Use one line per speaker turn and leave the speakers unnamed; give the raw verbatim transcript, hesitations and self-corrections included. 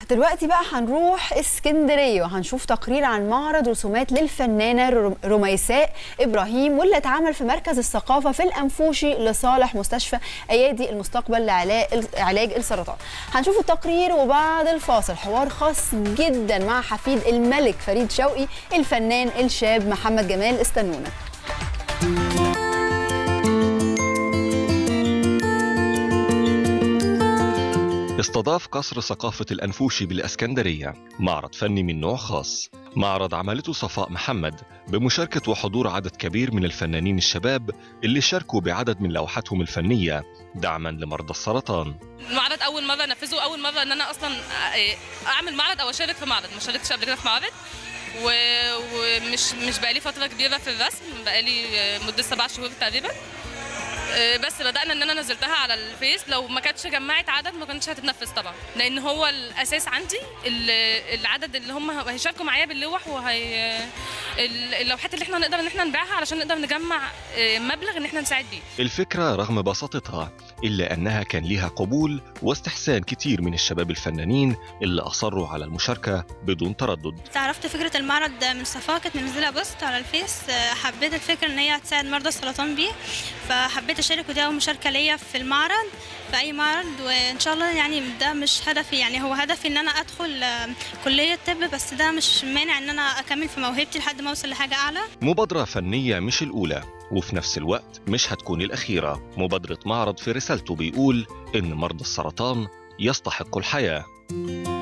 دلوقتي بقى هنروح اسكندريه وهنشوف تقرير عن معرض رسومات للفنانه رميساء ابراهيم، واللي اتعمل في مركز الثقافه في الانفوشي لصالح مستشفى ايادي المستقبل لعلاج السرطان. هنشوف التقرير وبعد الفاصل حوار خاص جدا مع حفيد الملك فريد شوقي الفنان الشاب محمد جمال. استنونا.
استضاف قصر ثقافة الأنفوشي بالإسكندرية معرض فني من نوع خاص، معرض عملته صفاء محمد بمشاركة وحضور عدد كبير من الفنانين الشباب اللي شاركوا بعدد من لوحاتهم الفنية دعما لمرضى السرطان.
المعرض أول مرة أنفذه، أول مرة إن أنا أصلا أعمل معرض أو أشارك في معرض، ما شاركتش قبل كده في معرض، ومش مش بقالي فترة كبيرة في الرسم، بقالي مدة سبع شهور تقريبا، بس بدأنا ان انا نزلتها على الفيس. لو ما كانتش جمعت عدد ما كانتش هتتنفذ طبعا، لان هو الاساس عندي العدد اللي هم هيشاركوا معايا باللوح وهي اللوحات اللي احنا نقدر ان احنا نبيعها علشان نقدر نجمع مبلغ ان احنا نساعد بيه.
الفكرة رغم بساطتها الا انها كان ليها قبول واستحسان كتير من الشباب الفنانين اللي اصروا على المشاركة بدون تردد.
تعرفت فكرة المعرض من صفاء، كانت منزلة بوست على الفيس، حبيت الفكرة ان هي هتساعد مرضى السرطان بيه، فحبيت اشارك، ودي اول مشاركه ليا في المعرض في اي معرض، وان شاء الله يعني ده مش هدفي، يعني هو هدفي ان انا ادخل كليه طب، بس ده مش مانع ان انا اكمل في موهبتي لحد ما اوصل لحاجه اعلى.
مبادره فنيه مش الاولى وفي نفس الوقت مش هتكون الاخيره، مبادره معرض في رسالته بيقول ان مرضى السرطان يستحقوا الحياه.